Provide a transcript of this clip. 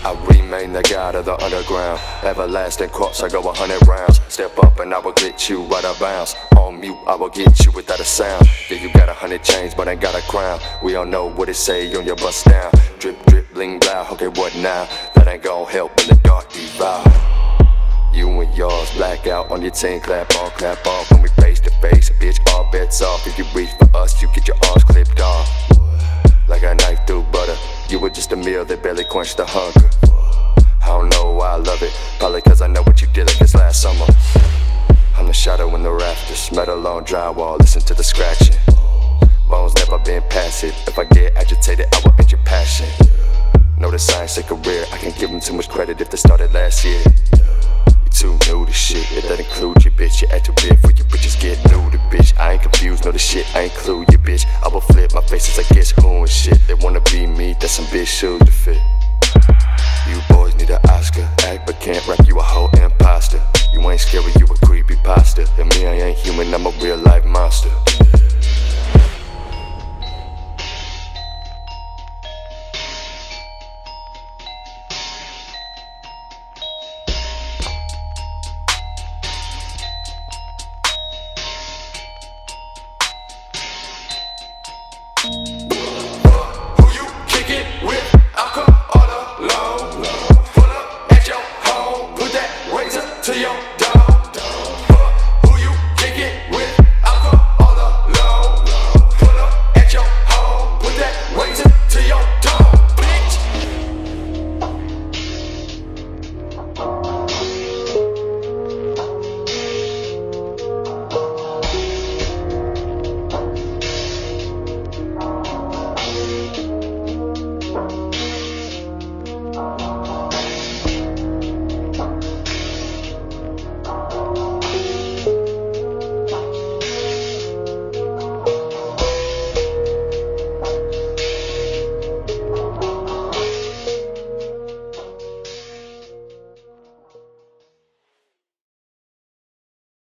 I remain the god of the underground. Everlasting corpse, I go 100 rounds. Step up and I will get you right out of bounds. On mute, I will get you without a sound. Yeah, you got 100 chains, but ain't got a crown. We all know what it say on your bust down. Drip, drip, bling, blow, okay, what now? That ain't gon' help in the dark devour. You and yours black out on your team, clap on when we face to face. Bitch, all bets off. If you reach for us, you get your arms clipped off. Like a knife through butter. You were just a meal that barely quenched the hunger. I don't know why I love it. Probably cause I know what you did like this last summer. I'm the shadow in the rafters, metal on drywall, listen to the scratching. Bones never been passive. If I get agitated, I will end your passion. Know the science of career, I can't give them too much credit if they started last year. Too new to shit, it doesn't include you, bitch. You act too big for you bitches, get new to bitch. I ain't confused, know the shit, I include you, bitch. I will flip my faces, I guess who and shit. They wanna be me, that's some big shoes to fit. You boys need an Oscar, act but can't rap, you a whole imposter. You ain't scary, you a creepy pasta. And me, I ain't human, I'm a real life monster. Who you kick it with? I'll come all alone. Pull up at your home, put that razor to your